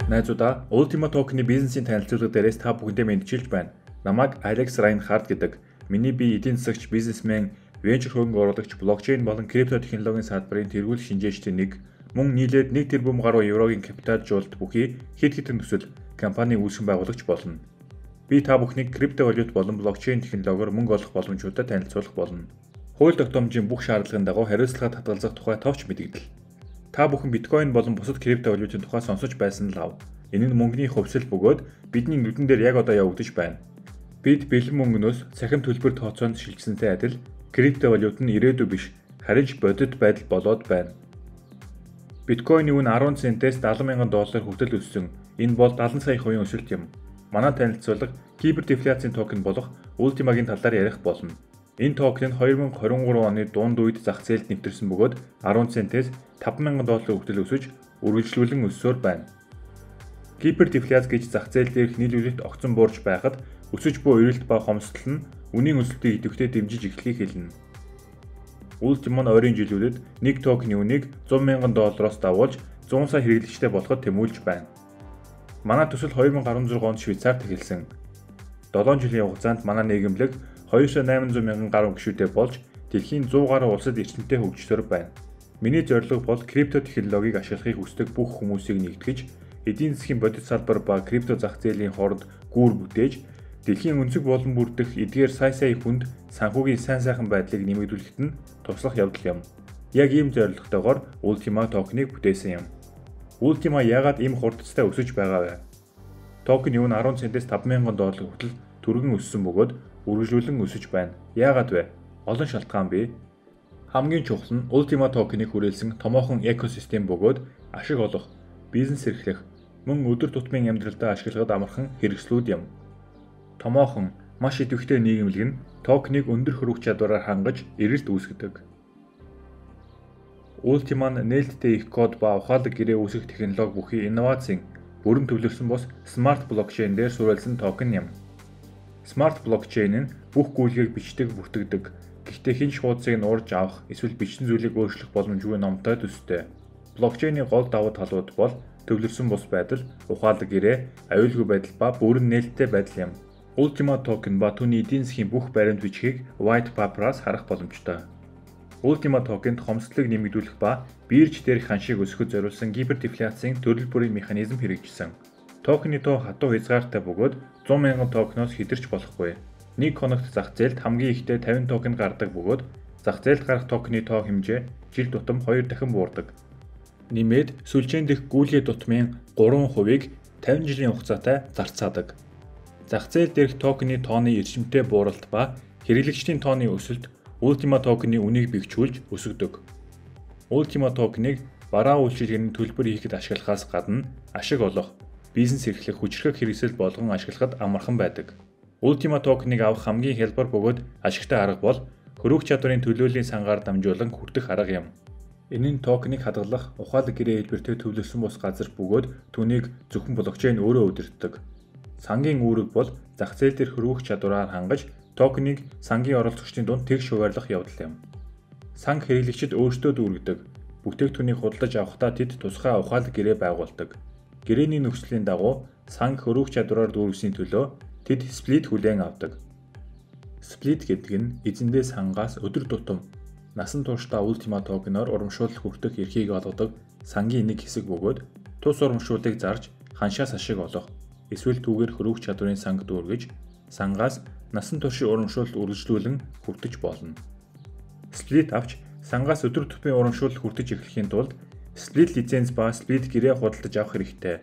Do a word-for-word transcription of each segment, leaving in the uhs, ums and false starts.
Найзуудаа Ultima Token-ы бизнесийн танилцуулга дээрээс та бүхэндээ мэдчилж байна. Намайг Алекс Райнхард гэдэг. Миний бие эдийн засагч, бизнесмен, венчур хөрөнгө оруулагч, блокчейн болон крипто технологийн салбарын тэргүүл шинжээчдийн нэг, мөн нийлээд нэг тэрбум гаруй еврогийн капитал жуулт бүхий хэд хэдэн төсөл компанийн үүсгэн байгуулагч болно. Би та бүхнийг криптовалют болон блокчейн технологиор мөнгө олох боломжуудад танилцуулах болно. Хууль тогтоомжийн бүх шаардлагын дагуу хариуцлагаа татгалзах тухай товч мэдэгдэл. Та бүхэн биткойн болон бусад криптовалютын тухай сонсож байсан л ав. Энэ нь мөнгөний хувьсэл бөгөөд бидний нүдэн дээр яг одоо явагдаж байна. Бид бэлэн мөнгнөөс цахим төлбөр тооцоонд шилжсэнтэй адил криптовалют нь ирээдүй биш, харин ч бодит байдал болоод байна. Биткойны үн арван центээс далайн мянган доллар хүртэл өссөн. Энэ бол далайн сая хувийн өсөлт юм. Манай танилцуулга кибердефляцийн токен болох Ultima-гийн талаар ярих болно. Энэ токен нь хоёр мянга хорин гурав оны дунд үед зах зээлд нэвтэрсэн бөгөөд арван центээс таван мянган доллар хүртэл өсөж үргэлжлүүлэн өссөөр байна. Кибердефляц гэж зах зээл дээрх нийлүүлэлт огцон буурж байхад өсөж буй эрэлт ба хомсдол нь үнийн өсөлтийг идэвхтэй дэмжиж эхлэхийг хэлнэ. Ultima нь ойрын жилүүдэд нэг токены үнийг зуун мянган доллароос давуулж зуун сая хэрэглэгчтэй болоход тэмүүлж байна. Манай төсөл хоёр мянга арван зургаан онд Швейцарт эхэлсэн. долоон жилийн хугацаанд манай нийгэмлэг хоёр сая найман зуун мянган гаруй гишүүтэй болж дэлхийн зуун гаруй улсад эрчимтэй хөгжсөөр байна. Миний зорилго бол крипто технологиг ашиглахыг хүсдэг бүх хүмүүсийг нэгтгэж, эдийн засгийн бодит салбар ба крипто зах зээлийн хооронд гүүр бүтээж, дэлхийн өнцөг болон бүрдэх эдгээр сая сая хүнд санхүүгийн сайн сайхан байдлыг нэмэгдүүлэхэд нь туслах явдал юм. Яг ийм зорилготойгоор Ultima токеныг бүтээсэн юм. Ultima яагаад ийм хурдцтай өсөж байгаа вэ? Токены үн арван центээс таван мянган доллар хүртэл түргэн өссөн бөгөөд үргэлжлүүлэн өсөж байна. Яагаад вэ? Олон шалтгаан бий. Хамгийн чухал нь Ultima токеныг хүрээлсэн томоохон экосистем бөгөөд ашиг олох, бизнес эрхлэх, мөн өдөр тутмын амьдралдаа ашиглахад амархан хэрэгслүүд юм. Томоохон, маш идэвхтэй нийгэмлэг нь токеныг өндөр хөрвөх чадвараар хангаж эрэлт үүсгэдэг. Ultima нь нээлттэй их код ба ухаалаг гэрээ үүсгэх технологи бүхий инновацийн бүрэн төвлөрсөн бос смарт блокчейн дээр суурилсан токен юм. Смарт блокчейн нь бүх гүйлгийг бичдэг, бүртгэдэг. Гэхдээ хэн ч хуудсыг нь урж авах, эсвэл бичсэн зүйлийг өөрчлөх боломжгүй номтой төстэй. Блокчейний гол давуу талууд бол төвлөрсөн бус байдал, ухаалаг гэрээ, аюулгүй байдал ба бүрэн нээлттэй байдал юм. Ultima токен ба түүний эдийн засгийн бүх баримт бичгийг white paper-аас харах боломжтой. Ultima токенд хомсдлыг нэмэгдүүлэх ба бирж дээрх ханшийг өсгөхөд зориулсан кибердефляцийн төрөл бүрийн механизм хэрэгжсэн. Токены тоо хатуу хязгаартай бөгөөд зуун мянган токеноос хэтэрч болохгүй. Нэг хоногт зах зээлд хамгийн ихдээ тавин токен гардаг бөгөөд зах зээлд гарах токены тоо хэмжээ жил тутам хоёр дахин буурдаг. Нэмээд сүлжээн дэх гүйлгээ дутмын гурван хувийг тавин жилийн хугацаатай зарцаадаг. Зах зээл дээрх токены тооны эрчимтэй бууралт ба хэрэглэгчдийн тооны өсөлт Ultima токены үнийг бэхжүүлж өсгөдөг. Ultima токеныг бараа үйлчилгээний төлбөр хийхэд ашиглахаас гадна ашиг олох, бизнес эрхлэх хүчрхэг хэрэгсэл болгон ашиглахад амархан байдаг. Ultima токеныг авах хамгийн хялбар бөгөөд ашигтай арга бол хөрвөх чадварын төлөөллийн сангаар дамжуулан хүртэх арга юм. Энэ нь токеныг хадгалах, ухаалаг гэрээ хэлбэртэй төвлөрсөн бус газар бөгөөд түүнийг зөвхөн блокчейн өөрөө удирддаг. Сангийн үүрэг бол зах зээл дээр хөрвөх чадвараар хангаж токеныг сангийн оролцогчдын дунд тэгш хуваарлах явдал юм. Санг хэрэглэгчид өөрсдөө дүүргэдэг. Бүтээгдэхүүнийг худалдаж авахдаа тэд тусгай ухаалаг гэрээ байгуулдаг. Гэрээний нөхцөлийн дагуу санг хөрвөх чадвараар дүүргэсний төлөө тэд сплит хүлээн авдаг. Сплит гэдэг нь эзэндээ сангаас өдөр тутам насан туршдаа Ultima токеноор урамшуулал хүртэх эрхийг олгодог сангийн нэг хэсэг бөгөөд тус урамшууллыг зарж ханшаас ашиг олох, эсвэл түүгээр хөрвөх чадварын санг дүүргэж сангаас насан туршийн урамшуулалт үргэлжлүүлэн хүртэж болно. Сплит авч сангаас өдөр тутмын урамшуулалт хүртэж эхлэхийн тулд сплит лиценз ба сплит гэрээ худалдаж авах хэрэгтэй.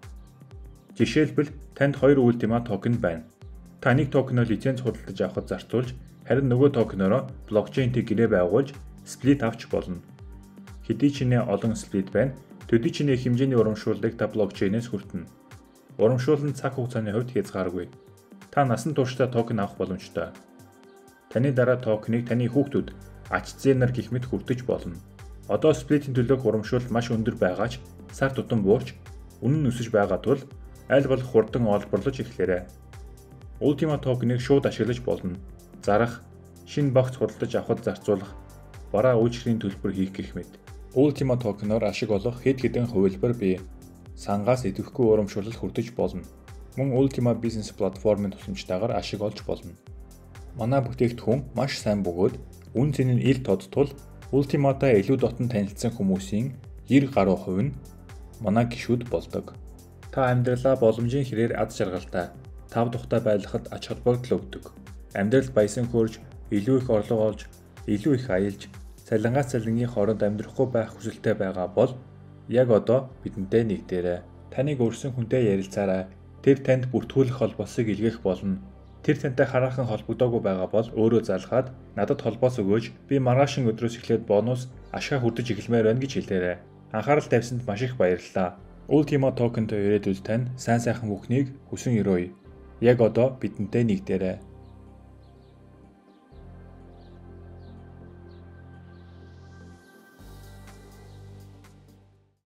Жишээлбэл танд хоёр Ultima токен байна. Та нэг токеноо лиценз худалдаж авахд зарцуулж, харин нөгөө токенороо блокчейнтэй гэрээ байгуулж сплит авч болно. Хэдий ч нэ олон сплит байна, төдий ч нэ хэмжээний урамшууллыг та блокчейнээс хүртэнэ. Урамшуулал нь цаг хугацааны хувьд хязгааргүй. Та насан туршдаа токен авах боломжтой. Таны дараа токеныг таны хүүхдүүд ач зээнаар гэх мэт хүртэж болно. Одоо сплитийн төлөөх урамшуулал маш өндөр байгаа ч сар тутам буурч үнэн нь өсөж байгаа тул аль болох хурдан олборлож эхлээрэй. Ultima токеныг шууд ашиглаж болно. Зарах, шинэ багц худалдаж авахд зарцуулах, бараа үйлчлэгийн төлбөр хийх гэх мэт. Ultima токеноор ашиг олох хэд хэдэн хувилбар бий. сангаас идэвхгүй урамшуулал хүрдэж болно. Мөн Ultima бизнес платформын тусламжтайгаар ашиг олж болно. Манай бүтээгдэхүүн маш сайн бөгөөд үн цэн нь ил тодтол Ultima-тай илүү дотн танилцсан хүмүүсийн девяносто гаруй хувь нь манай гишүүд болдог. Та амьдралаа боломжийн хэрээр аз жаргалтай, тав тухтай байлгахад ач холбогдол өгдөг. Амьдралд баясан хөөрж, илүү их орлого олж, илүү их аялж, цалингаас цалингийн хооронд амьдрахгүй байх хүсэлтэй байгаа бол яг одоо бидэнтэй нэгдээрэй. Таныг өрсөн хүнтэй ярилцаарай. Тэр танд бүртгүүлэх холбоосыг илгээх болно. Тэр тантай хараахан холбогдоогүй байгаа бол өөрөө залхаад надад холбоос өгөөж би маргаашин өдрөөс эхлээд бонус ашгаа хүрдэж эхэлмээр байна гэж хэлээрэй. Анхаарал тавьсанд маш их баярлалаа. Ultima Token-тэй ирээдүйд тань сайн сайхан бүхнийг хүсэн өрөөе. Яг одоо бидэнтэй нэгдээрэй.